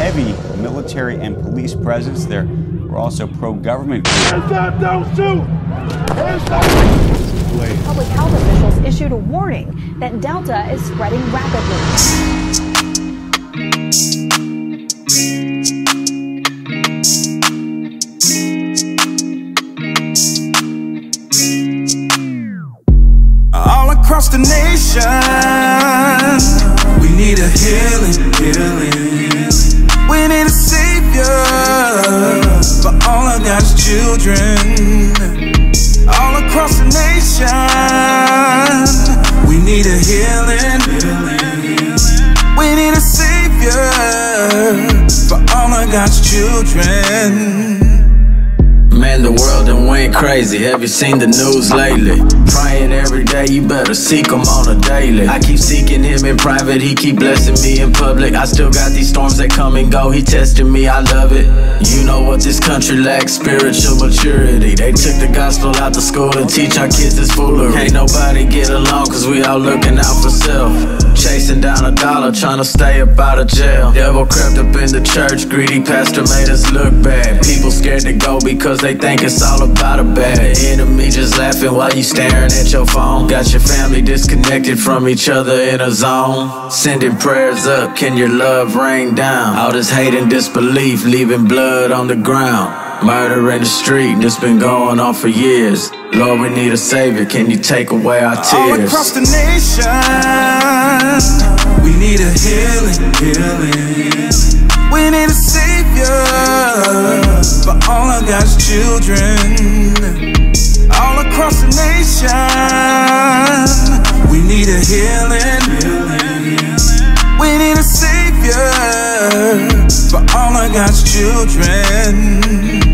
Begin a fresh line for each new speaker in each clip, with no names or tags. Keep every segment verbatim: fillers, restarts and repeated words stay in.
heavy military and police presence. There were also pro-government groups.
Hands up, don't shoot! Hands up!
Public health officials issued a warning that Delta is spreading rapidly.
All across the nation, we need a healing, healing. We need a savior for all of God's children. All across the nation, we need a healing, healing. We need a savior for all of God's children.
Man, the world done went crazy. Have you seen the news lately? Praying every day, you better seek him on a daily. I keep seeking him in private, he keep blessing me in public. I still got these storms that come and go, he testing me, I love it. You know what this country lacks, spiritual maturity. They took the gospel out the school to teach our kids this foolery. Can't nobody get along cause we all looking out for self. Chasing down a dollar, trying to stay up out of jail. Devil crept up in the church, greedy pastor made us look bad. People scared to go because they think it's all about a bad. Enemy just laughing while you staring at your phone. Got your family disconnected from each other in a zone. Sending prayers up, can your love rain down? All this hate and disbelief, leaving blood on the ground. Murder in the street, this been going on for years. Lord, we need a savior, can you take away our tears?
All across the nation, we need a healing, healing. We need a savior for all of God's children. All across the nation, we need a healing, healing. We need a savior for all of God's children.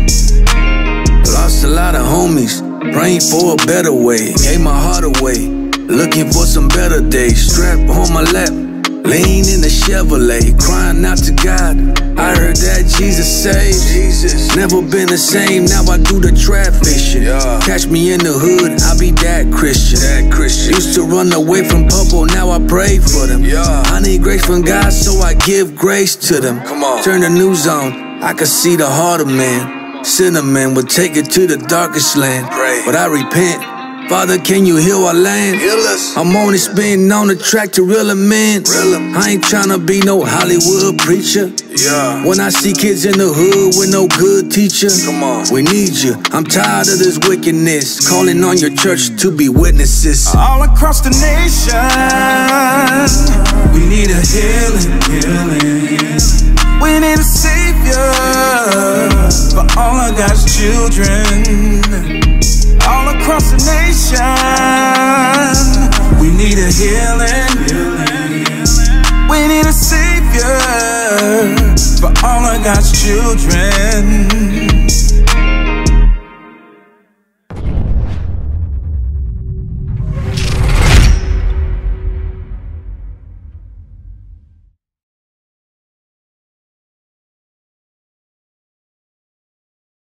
Lost a lot of homies, praying for a better way. Gave my heart away, looking for some better days. Strap on my lap, lean in the Chevrolet, crying out to God. I heard that Jesus saved. Jesus. Never been the same, now I do the trap fishing. Yeah. Catch me in the hood, I be that Christian. That Christian. Used to run away from purple, now I pray for them. Yeah. I need grace from God, so I give grace to them. Come on. Turn the news on, I can see the heart of man. Cinnamon would take it to the darkest land. Pray. But I repent. Father, can you heal our land? Heal us. I'm only spinning on the track to reel them in. Reel them. I ain't tryna be no Hollywood preacher. Yeah. When I see kids in the hood with no good teacher, come on, we need you. I'm tired of this wickedness. Calling on your church to be witnesses.
All across the nation, we need a healing, healing. We need a savior for all of God's children. All across the nation, we need a healing, healing. We need a savior for all of God's children.